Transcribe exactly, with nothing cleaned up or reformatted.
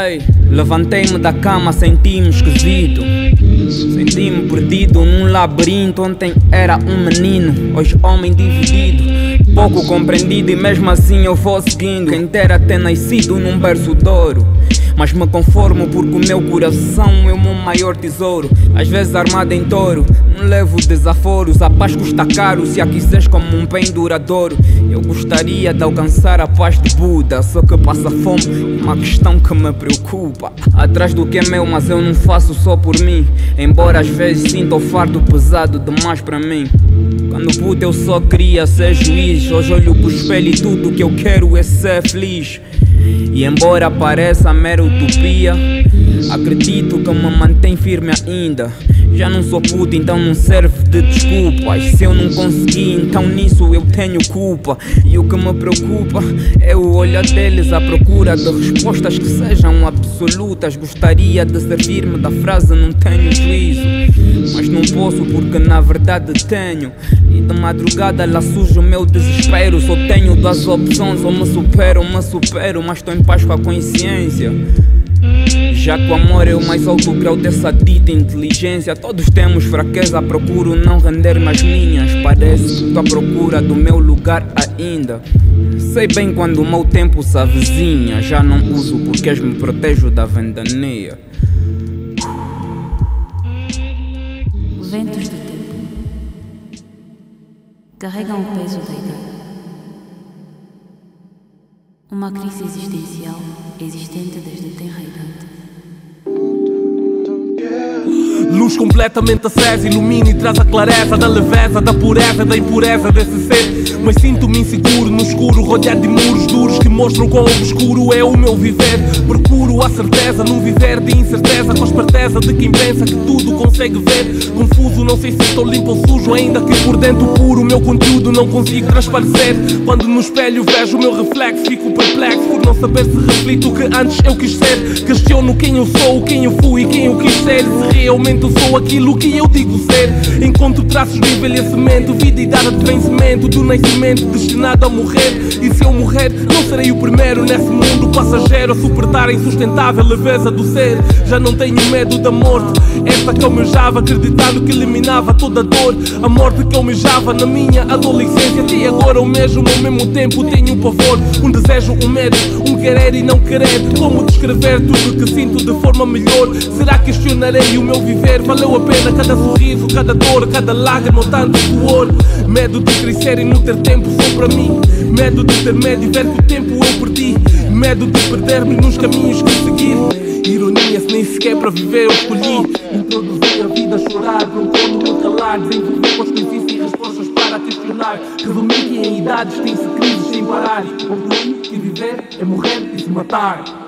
Ei, levantei-me da cama, senti-me esquisito. Senti-me perdido num labirinto. Ontem era um menino, hoje homem dividido. Pouco compreendido e mesmo assim eu vou seguindo. Quem dera ter nascido num berço de ouro, mas me conformo porque o meu coração é o meu maior tesouro. Às vezes armado em touro, não levo desaforos. A paz custa caro se a quiseres como um bem duradouro. Eu gostaria de alcançar a paz de Buda, só que passa fome, uma questão que me preocupa. Atrás do que é meu, mas eu não faço só por mim. Embora às vezes sinta o fardo pesado demais para mim. Quando pude eu só queria ser juiz. Hoje olho pro espelho e tudo que eu quero é ser feliz. E embora pareça mera utopia, acredito que me mantém firme ainda. Já não sou puto, então não serve de desculpas. Se eu não consegui, então nisso eu tenho culpa. E o que me preocupa é o olhar deles à procura de respostas que sejam absolutas. Gostaria de servir-me da frase não tenho juízo, mas não posso porque na verdade tenho. E de madrugada lá surge o meu desespero. Só tenho duas opções, ou me supero ou me supero, mas estou em paz com a consciência. Já que o amor é o mais alto grau dessa dita inteligência. Todos temos fraqueza, procuro não render-me as minhas. Parece que estou à procura do meu lugar ainda. Sei bem quando o meu tempo se avizinha. Já não uso porque me protejo da ventania. Ventos do tempo carregam o peso da idade. Uma crise existencial existente desde tenra idade. Luz completamente acesa, ilumina e traz a clareza da leveza, da pureza, da impureza desse ser. Mas sinto-me inseguro no escuro, rodeado de muros duros que mostram quão obscuro é o meu viver. Procuro a certeza num viver de incerteza, com a esperteza de quem pensa que tudo consegue ver. Confuso, não sei se estou limpo ou sujo, ainda que por dentro puro o meu conteúdo não consigo transparecer. Quando no espelho vejo o meu reflexo, fico perplexo por não saber se reflito o que antes eu quis ser. Questiono quem eu sou, quem eu fui e quem eu quis ser. Se realmente eu sou aquilo que eu digo ser. Encontro traços de envelhecimento, vida e data de vencimento, do nascimento destinado a morrer. E se eu morrer, não serei o primeiro nesse mundo passageiro a suportar a insustentável leveza do ser. Já não tenho medo da morte, esta que eu almejava, acreditando que eliminava toda a dor. A morte que eu almejava na minha adolescência, até agora o mesmo, ao mesmo tempo tenho um pavor, um desejo, um medo, um querer e não querer. Como descrever tudo que sinto de forma melhor? Será que questionarei o meu viver? Valeu a pena cada sorriso, cada dor, cada lágrima, tanto suor. Medo de crescer e não ter tempo só para mim. Medo de ter medo e ver que o tempo eu perdi. Medo de perder-me nos caminhos que seguir. Ironia, se nem sequer para viver eu escolhi. Introduzir a vida a chorar, procuro meu calar. Desenvolver consciência e respostas para questionar. Resumir que em idades tem-se crises sem parar. Concluir que viver é morrer e se matar.